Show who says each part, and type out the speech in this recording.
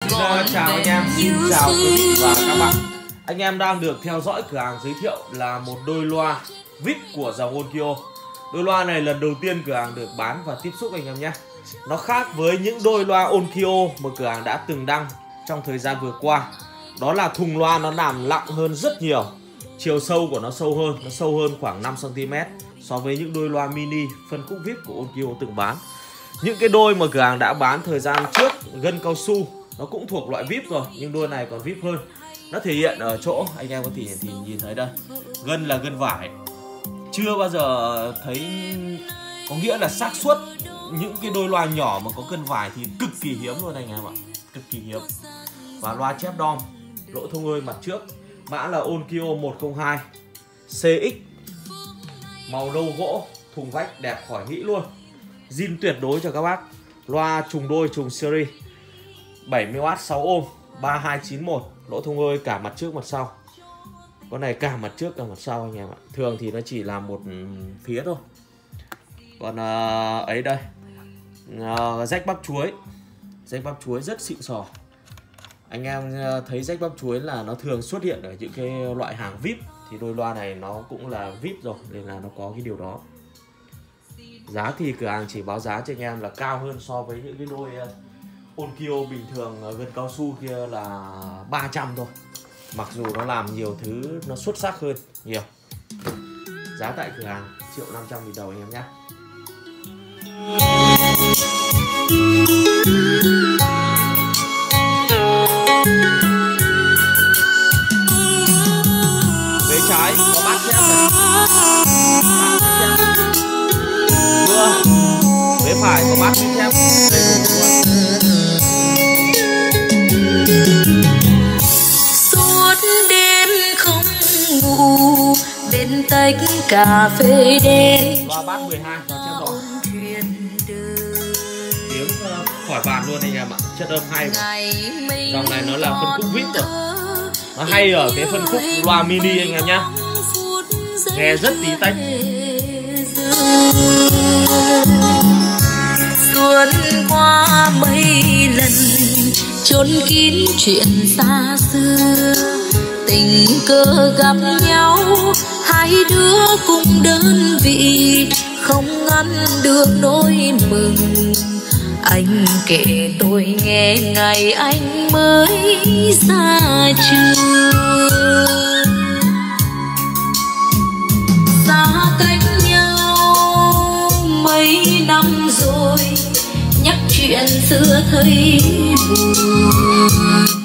Speaker 1: Chào anh em, xin chào quý vị và các bạn. Anh em đang được theo dõi cửa hàng giới thiệu là một đôi loa VIP của dòng Onkyo. Đôi loa này lần đầu tiên cửa hàng được bán và tiếp xúc anh em nhé. Nó khác với những đôi loa Onkyo mà cửa hàng đã từng đăng trong thời gian vừa qua. Đó là thùng loa nó làm nặng hơn rất nhiều. Chiều sâu của nó sâu hơn khoảng 5 cm so với những đôi loa mini phân khúc VIP của Onkyo từng bán. Những cái đôi mà cửa hàng đã bán thời gian trước, gân cao su, nó cũng thuộc loại VIP rồi, nhưng đôi này còn VIP hơn. Nó thể hiện ở chỗ anh em có thể nhìn thấy đây, gân là gân vải. Chưa bao giờ thấy, có nghĩa là xác suất những cái đôi loa nhỏ mà có gân vải thì cực kỳ hiếm luôn anh em ạ, cực kỳ hiếm. Và loa chép đom, lỗ thông hơi mặt trước, mã là Onkyo 102 CX, màu nâu gỗ, thùng vách đẹp khỏi nghĩ luôn, zin tuyệt đối cho các bác. Loa trùng đôi trùng series 70W 6 ohm 3291, lỗ thông hơi cả mặt trước mặt sau. Con này cả mặt trước cả mặt sau anh em ạ. Thường thì nó chỉ là một phía thôi. Còn ấy đây, rách bắp chuối. Rách bắp chuối rất xịn sò. Anh em thấy rách bắp chuối là nó thường xuất hiện ở những cái loại hàng VIP, thì đôi loa này nó cũng là VIP rồi, nên là nó có cái điều đó. Giá thì cửa hàng chỉ báo giá cho anh em là cao hơn so với những cái đôi Onkyo bình thường gân cao su kia là 300 thôi. Mặc dù nó làm nhiều thứ nó xuất sắc hơn nhiều. Giá tại cửa hàng 1.500.000 đồng anh em nhé. Vế trái có bát thép này, vế phải có bát thép đầy đủ luôn.
Speaker 2: Suốt đêm không ngủ bên tách cà phê đen.
Speaker 1: Loa bát 12 và chất đỏ. Tiếng khỏi bàn luôn anh em ạ, chất âm hay mà. Dòng này nó là phân khúc VIP rồi. Nó hay ở cái phân khúc loa mini anh em nhá. Nghe rất tí tách.
Speaker 2: Xuân qua mấy lần chốn kín chuyện xa xưa, tình cờ gặp nhau hai đứa cùng đơn vị, không ngăn được nỗi mừng. Anh kể tôi nghe ngày anh mới ra trường, xa cách nhau mấy năm rồi, nhắc chuyện xưa thấy buồn.